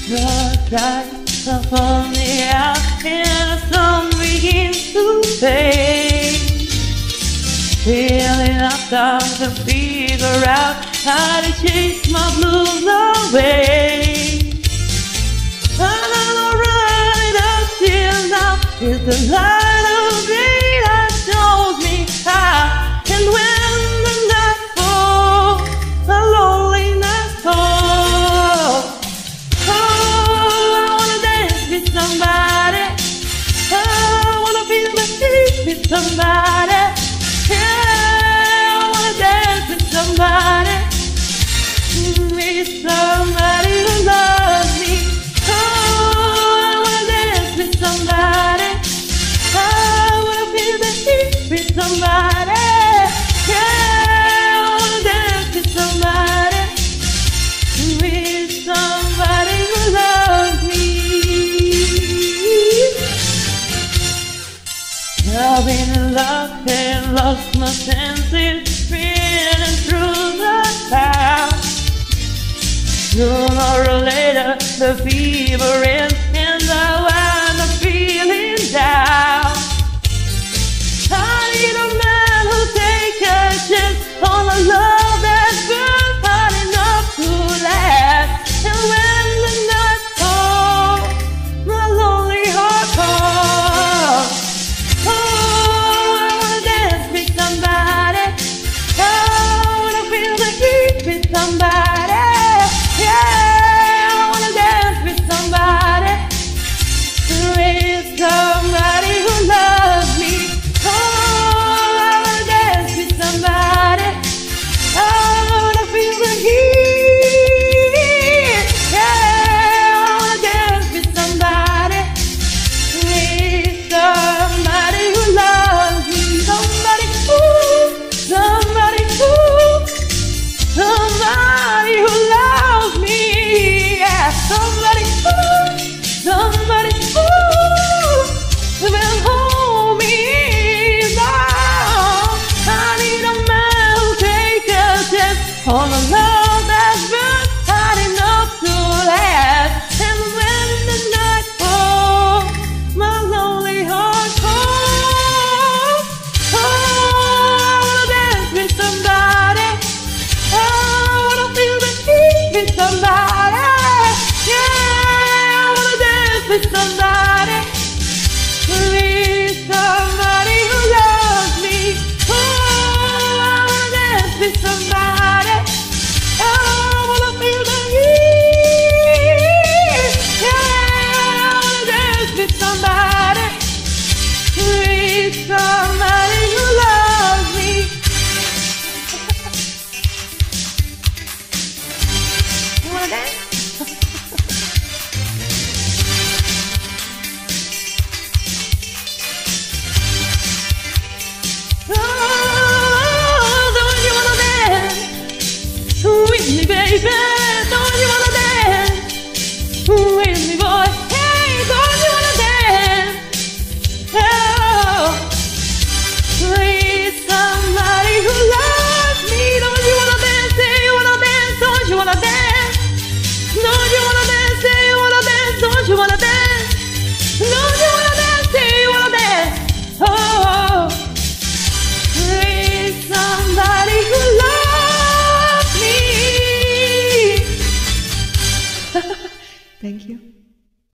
The lights are falling out and the sun begins to fade. Feeling I'm trying to figure out how to chase my blues away. I'm running up till now is the light of day that shows me how. And when the night falls, the loneliness falls. Oh, I wanna dance with somebody. Oh, I wanna feel the heat with somebody. Yeah, I wanna dance with somebody. With somebody who loves me. Oh, I wanna dance with somebody. I wanna feel the heat with somebody. Yeah, I wanna dance with somebody. With somebody who loves me. I've been in love and lost my senses, spinning through the town. Sooner or later, the fever ends and I wind up feeling down. I need a man who'll take a chance on a love that's good, hot enough to last. And when the night falls, my lonely heart calls. Oh, I wanna dance with somebody. Oh, I wanna feel the heat with somebody. Yeah, I wanna dance with somebody. With somebody who loves me. Oh, I wanna dance with somebody. I wanna feel the heat. Yeah, I wanna dance with somebody. With somebody who loves me. Somebody, ooh, somebody, ooh, somebody who loves me. Yeah, somebody, ooh, somebody, ooh, will hold me down. I need a man who'll take a chance on a love that's been hot enough to last. And when the night falls, my lonely heart calls. Oh, I wanna dance with somebody. Oh, I wanna feel the heat with somebody. Yeah, I wanna dance with somebody. With somebody who loves me. Oh, I wanna dance with somebody. Oh, I wanna feel the heat. Yeah, I wanna dance with somebody. With somebody who loves me. You wanna dance? Oh, don't you wanna dance with me, baby? Don't you wanna dance with me, boy? Hey, don't you wanna dance? Oh, with somebody who loves me. Don't you wanna dance? Say you wanna dance. Don't you wanna dance? Don't you wanna dance? Say you wanna dance. Don't you wanna dance? Don't you wanna dance? Say you wanna dance. Oh, with somebody who loves me. Thank you.